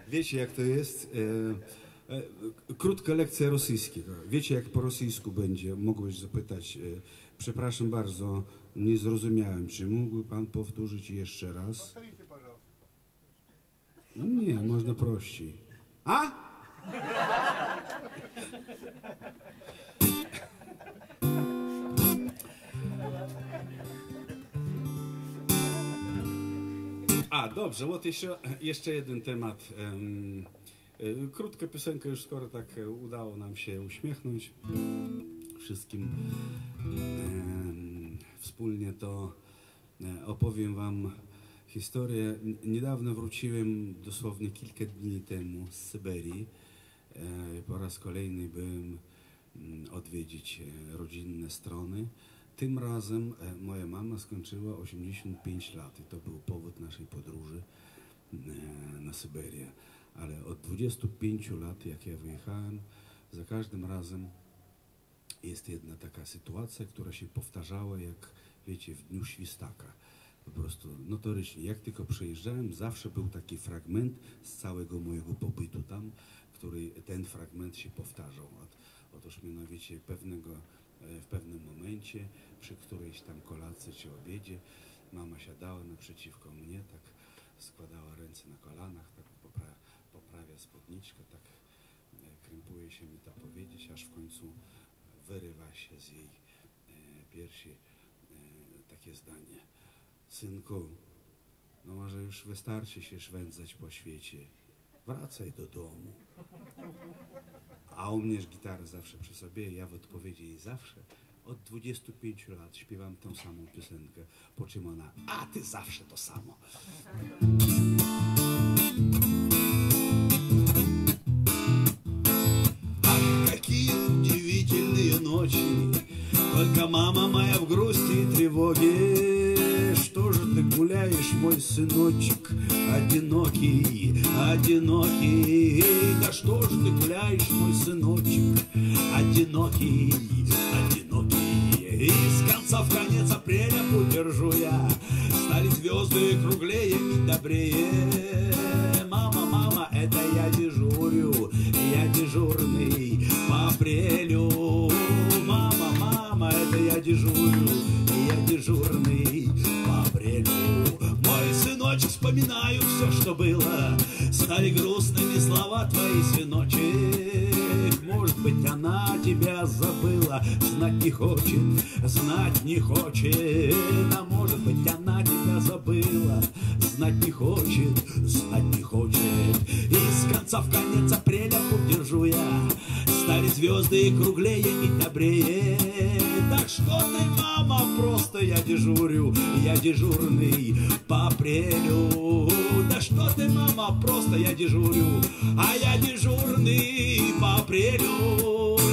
Wiecie, jak to jest? Krótka lekcja rosyjskiego. Wiecie, jak po rosyjsku będzie? Mogłeś zapytać. Przepraszam bardzo, nie zrozumiałem. Czy mógłby pan powtórzyć jeszcze raz? Nie, można prościej. A? Dobrze, вот jeszcze jeden temat. Krótka piosenka, już skoro tak udało nam się uśmiechnąć wszystkim wspólnie, to opowiem wam historię. Niedawno wróciłem, dosłownie kilka dni temu, z Syberii. Po raz kolejny byłem odwiedzić rodzinne strony. Tym razem moja mama skończyła 85 lat i to był powód naszej podróży na Syberię. Ale od 25 lat, jak ja wyjechałem, za każdym razem jest jedna taka sytuacja, która się powtarzała, jak wiecie, w dniu świstaka. Po prostu notorycznie. Jak tylko przejeżdżałem, zawsze był taki fragment z całego mojego pobytu tam, który ten fragment się powtarzał. Otóż mianowicie w pewnym momencie, przy którejś tam kolacji czy obiedzie, mama siadała naprzeciwko mnie, tak składała ręce na kolanach, tak poprawia spódniczkę, tak krępuje się mi to powiedzieć, aż w końcu wyrywa się z jej piersi takie zdanie: synku, no może już wystarczy się szwędzać po świecie, wracaj do domu. A u mnie gitara zawsze przy sobie, ja w odpowiedzi jej zawsze od 25 lat śpiewam tą samą piosenkę, po czym ona: a ty zawsze to samo. Ах, какие удивительные ночи, только мама моя в грусти и тревоге. Что же ты гуляешь, мой сыночек, одинокий, одинокий? Да что же ты гуляешь, мой сыночек, одинокий, одинокий? И с конца в конец апреля путь держу я, стали звезды круглее и добрее. Мама, мама, это я дежурю, я дежурный по апрелю. Мама, мама, это я дежурю, я дежурный по апрелю. Мой сыночек, вспоминаю все, что было, стали грустными слова твои, сыночек. Может быть, она тебя забыла, знать не хочет, знать не хочет. А может быть, она тебя забыла, знать не хочет, знать не хочет. И с конца в конец апреля путь держу я, стали звезды круглее и добрее. Так что ты, мама, просто я дежурю, я дежурный по апрелю. Да что ты, мама, просто я дежурю, а я дежурный по апрелю.